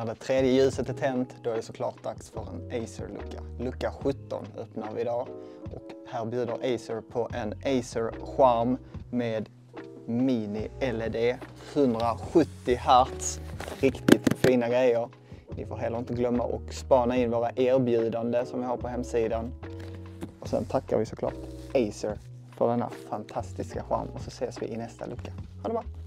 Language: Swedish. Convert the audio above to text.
När det tredje ljuset är tänt, då är det såklart dags för en Acer-lucka. Lucka 17 öppnar vi idag. Och här bjuder Acer på en Acer-skärm med mini LED 170 Hz. Riktigt fina grejer. Ni får heller inte glömma att spana in våra erbjudanden som vi har på hemsidan. Och sen tackar vi såklart Acer för denna fantastiska skärm och så ses vi i nästa lucka. Ha det bra!